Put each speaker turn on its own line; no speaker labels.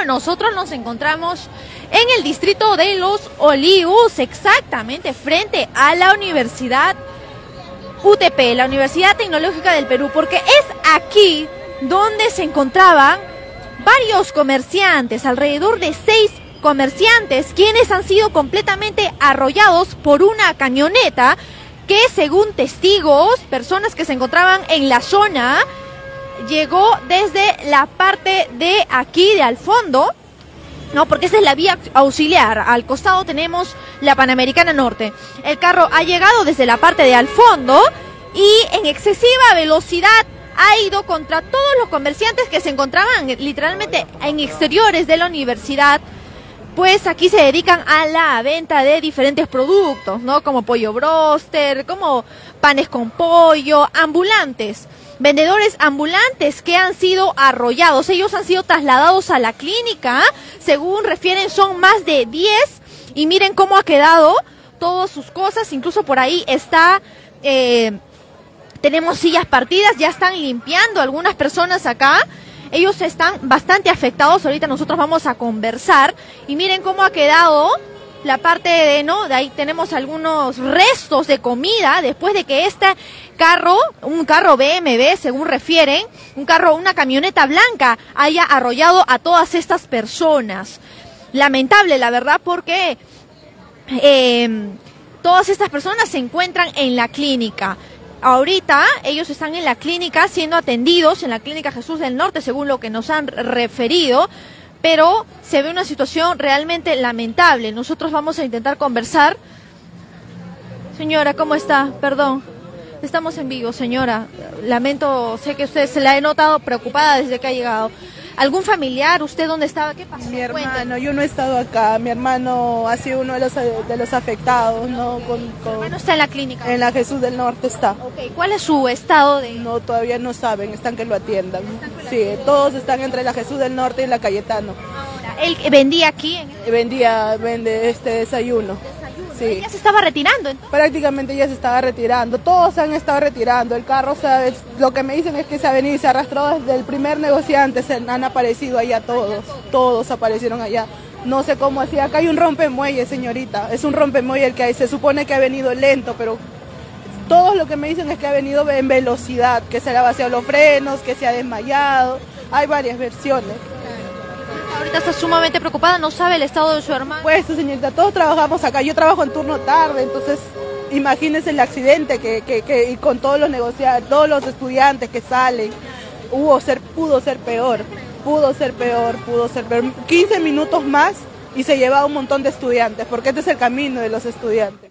nosotros nos encontramos en el distrito de Los Olivos, exactamente frente a la Universidad UTP, la Universidad Tecnológica del Perú, porque es aquí donde se encontraban varios comerciantes, alrededor de 6 comerciantes, quienes han sido completamente arrollados por una camioneta que, según testigos, personas que se encontraban en la zona, llegó desde la parte de aquí, de al fondo, no, porque esa es la vía auxiliar. Al costado tenemos la Panamericana Norte. El carro ha llegado desde la parte de al fondo y en excesiva velocidad ha ido contra todos los comerciantes que se encontraban literalmente en exteriores de la universidad. Pues aquí se dedican a la venta de diferentes productos, ¿no? Como pollo broster, como panes con pollo, ambulantes. Vendedores ambulantes que han sido arrollados. Ellos han sido trasladados a la clínica. Según refieren, son más de 10. Y miren cómo ha quedado todas sus cosas. Incluso por ahí está... tenemos sillas partidas. Ya están limpiando algunas personas acá. Ellos están bastante afectados. Ahorita nosotros vamos a conversar. Y miren cómo ha quedado la parte de, ¿no? De ahí tenemos algunos restos de comida después de que este carro, un carro BMW, según refieren, una camioneta blanca, haya arrollado a todas estas personas. Lamentable, la verdad, porque todas estas personas se encuentran en la clínica. Ahorita ellos están en la clínica siendo atendidos, en la clínica Jesús del Norte, según lo que nos han referido, pero se ve una situación realmente lamentable. Nosotros vamos a intentar conversar. Señora, ¿cómo está? Perdón, estamos en vivo, señora. Lamento, sé que usted se la he notado preocupada desde que ha llegado. ¿Algún familiar? ¿Usted dónde estaba? ¿Qué pasó?
Mi hermano, yo no he estado acá. Mi hermano ha sido uno de los afectados, ¿no?
¿Mi hermano está en la clínica?
En la Jesús del Norte está.
Okay. ¿Cuál es su estado de...?
No, todavía no saben, están que lo atiendan. Sí, todos están entre la Jesús del Norte y la Cayetano.
Ahora, ¿él vendía aquí?
Vende desayuno. Sí.
¿Ya se estaba retirando?
Prácticamente ya se estaba retirando, todos se han estado retirando, el carro, lo que me dicen es que se ha venido y se ha arrastrado desde el primer negociante, han aparecido allá todos aparecieron allá. No sé cómo así, acá hay un rompemuelle, señorita, es un rompemuelle el que hay, se supone que ha venido lento, pero todos lo que me dicen es que ha venido en velocidad, que se le ha vaciado los frenos, que se ha desmayado, hay varias versiones.
Ahorita está sumamente preocupada, no sabe el estado de su hermano.
Pues, señorita, todos trabajamos acá, yo trabajo en turno tarde, entonces imagínense el accidente y con todos los todos los estudiantes que salen, pudo ser peor. 15 minutos más y se llevaba un montón de estudiantes, porque este es el camino de los estudiantes.